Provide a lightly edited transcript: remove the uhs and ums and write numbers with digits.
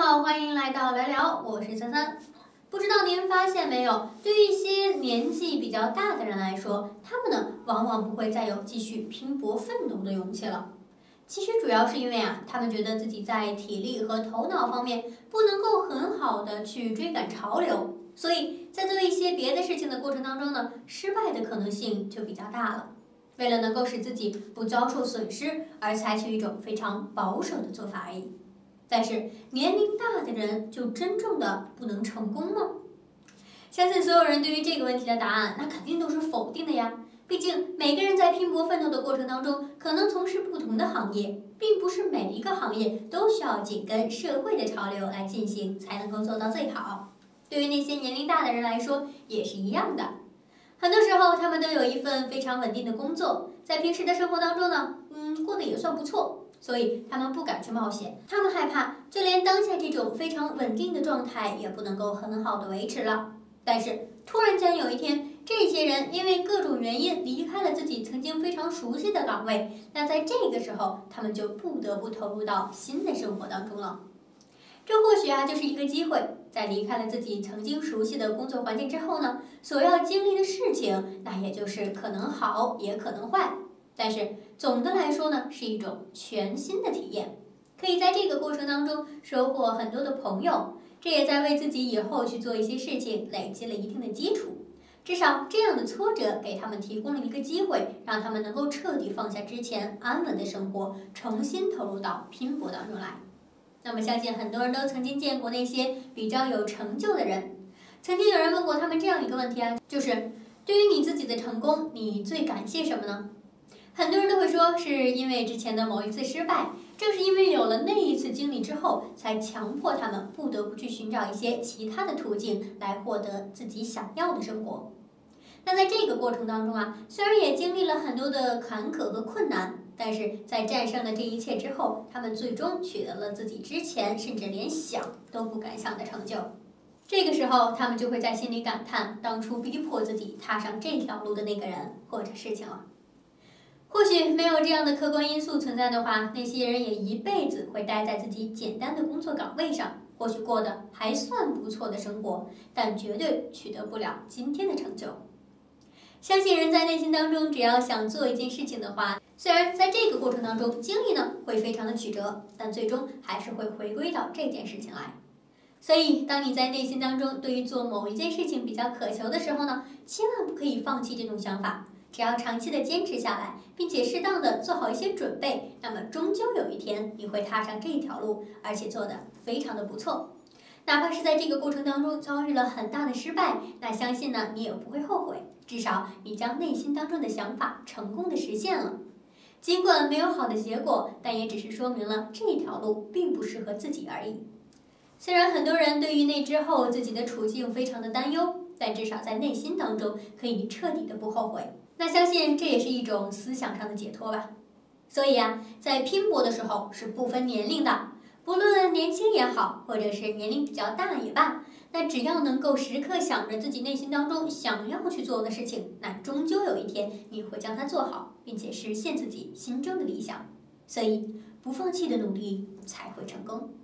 好，欢迎来到聊聊，我是33。不知道您发现没有，对于一些年纪比较大的人来说，他们呢往往不会再有继续拼搏奋斗的勇气了。其实主要是因为他们觉得自己在体力和头脑方面不能够很好的去追赶潮流，所以在做一些别的事情的过程当中呢，失败的可能性就比较大了。为了能够使自己不遭受损失，而采取一种非常保守的做法而已。但是年龄大的人就真正的不能成功吗？相信所有人对于这个问题的答案，那肯定都是否定的呀。毕竟每个人在拼搏奋斗的过程当中，可能从事不同的行业，并不是每一个行业都需要紧跟社会的潮流来进行，才能够做到最好。对于那些年龄大的人来说，也是一样的。很多时候，他们都有一份非常稳定的工作，在平时的生活当中呢，过得也算不错。所以他们不敢去冒险，他们害怕就连当下这种非常稳定的状态也不能够很好的维持了。但是突然间有一天，这些人因为各种原因离开了自己曾经非常熟悉的岗位，那在这个时候，他们就不得不投入到新的生活当中了。这或许就是一个机会，在离开了自己曾经熟悉的工作环境之后呢，所要经历的事情，那也就是可能好也可能坏。但是总的来说呢，是一种全新的体验，可以在这个过程当中收获很多的朋友，这也在为自己以后去做一些事情累积了一定的基础。至少这样的挫折给他们提供了一个机会，让他们能够彻底放下之前安稳的生活，重新投入到拼搏当中来。那么相信很多人都曾经见过那些比较有成就的人，曾经有人问过他们这样一个问题就是对于你自己的成功，你最感谢什么呢？很多人都会说是因为之前的某一次失败，正是因为有了那一次经历之后，才强迫他们不得不去寻找一些其他的途径来获得自己想要的生活。那在这个过程当中虽然也经历了很多的坎坷和困难，但是在战胜了这一切之后，他们最终取得了自己之前甚至连想都不敢想的成就。这个时候，他们就会在心里感叹当初逼迫自己踏上这条路的那个人或者事情了。或许没有这样的客观因素存在的话，那些人也一辈子会待在自己简单的工作岗位上，或许过得还算不错的生活，但绝对取得不了今天的成就。相信人在内心当中，只要想做一件事情的话，虽然在这个过程当中精力呢会非常的曲折，但最终还是会回归到这件事情来。所以当你在内心当中对于做某一件事情比较渴求的时候呢，千万不可以放弃这种想法。只要长期的坚持下来，并且适当的做好一些准备，那么终究有一天你会踏上这条路，而且做得非常的不错。哪怕是在这个过程当中遭遇了很大的失败，那相信呢你也不会后悔，至少你将内心当中的想法成功的实现了。尽管没有好的结果，但也只是说明了这条路并不适合自己而已。虽然很多人对于那之后自己的处境非常的担忧，但至少在内心当中可以彻底的不后悔。那相信这也是一种思想上的解脱吧。所以在拼搏的时候是不分年龄的，不论年轻也好，或者是年龄比较大也罢，那只要能够时刻想着自己内心当中想要去做的事情，那终究有一天你会将它做好，并且实现自己心中的理想。所以不放弃的努力才会成功。